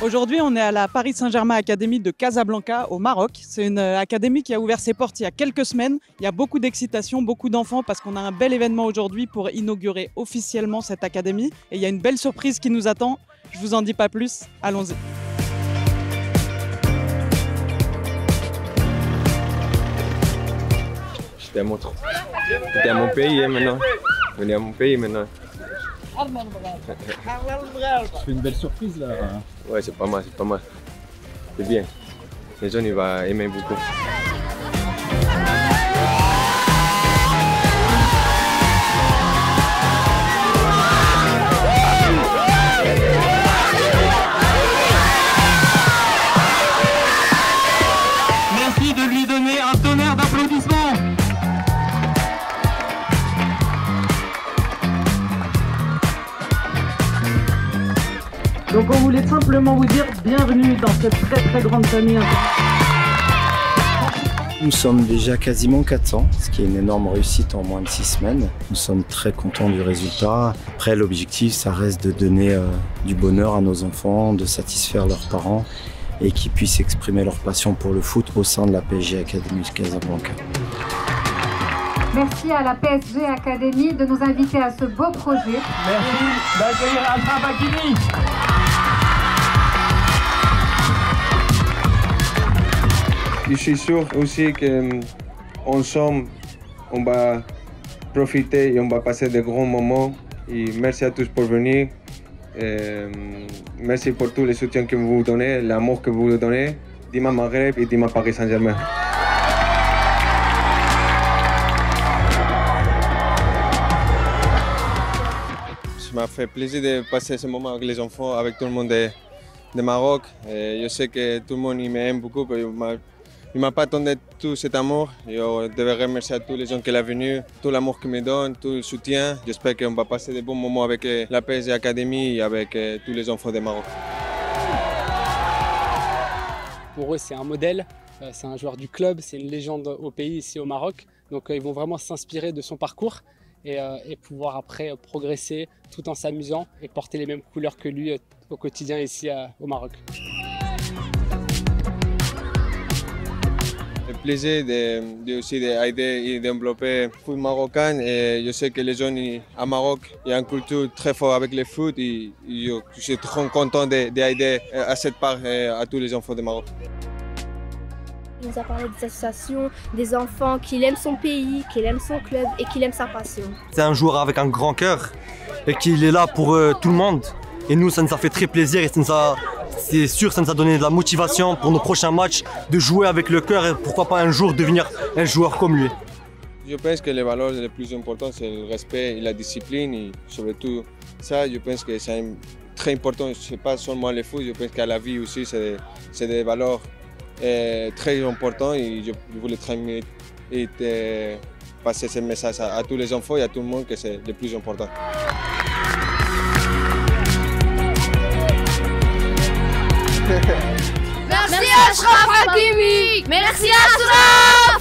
Aujourd'hui, on est à la Paris Saint-Germain Academy de Casablanca, au Maroc. C'est une académie qui a ouvert ses portes il y a quelques semaines. Il y a beaucoup d'excitation, beaucoup d'enfants, parce qu'on a un bel événement aujourd'hui pour inaugurer officiellement cette académie. Et il y a une belle surprise qui nous attend. Je vous en dis pas plus, allons-y. J'étais à mon pays maintenant. Venez à mon pays maintenant. C'est une belle surprise là. Ouais, c'est pas mal, c'est pas mal. C'est bien. Les gens ils vont aimer beaucoup. Merci de lui donner un tonnerre d'applaudissements. Donc on voulait simplement vous dire bienvenue dans cette très grande famille. Nous sommes déjà quasiment 400, ce qui est une énorme réussite en moins de 6 semaines. Nous sommes très contents du résultat. Après, l'objectif, ça reste de donner du bonheur à nos enfants, de satisfaire leurs parents et qu'ils puissent exprimer leur passion pour le foot au sein de la PSG Academy de Casablanca. Merci à la PSG Academy de nous inviter à ce beau projet. Merci d'accueillir Achraf Hakimi. Je suis sûr aussi qu'ensemble, on va profiter et on va passer de grands moments. Et merci à tous pour venir. Merci pour tous les soutiens que vous donnez, l'amour que vous donnez. Dima Maghreb et Dima Paris Saint-Germain. Ça m'a fait plaisir de passer ce moment avec les enfants, avec tout le monde de Maroc. Et je sais que tout le monde m'aime beaucoup. Il ne m'a pas donné tout cet amour. Je devrais remercier à tous les gens qui sont venus, tout l'amour qu'ils me donnent, tout le soutien. J'espère qu'on va passer de bons moments avec la PSG Academy et avec tous les enfants de Maroc. Pour eux, c'est un modèle, c'est un joueur du club, c'est une légende au pays, ici au Maroc. Donc ils vont vraiment s'inspirer de son parcours et pouvoir après progresser tout en s'amusant et porter les mêmes couleurs que lui au quotidien ici au Maroc. Le plaisir aussi d'aider et développer le foot marocain. Et je sais que les gens à Maroc, il y a une culture très forte avec le foot. Et je suis très content d'aider à cette part à tous les enfants de Maroc. Il nous a parlé des associations, des enfants, qu'il aime son pays, qu'il aime son club et qu'il aime sa passion. C'est un joueur avec un grand cœur et qu'il est là pour tout le monde. Et nous, ça nous a fait très plaisir et c'est sûr, ça nous a donné de la motivation pour nos prochains matchs, de jouer avec le cœur et pourquoi pas un jour devenir un joueur comme lui. Je pense que les valeurs les plus importantes, c'est le respect et la discipline. Et surtout ça, je pense que c'est très important. Ce n'est pas seulement le foot, je pense qu'à la vie aussi, c'est des valeurs très importantes. Et je voulais transmettre et passer ce message à tous les enfants et à tout le monde que c'est le plus important. Merci Achraf Hakimi. Merci Achraf.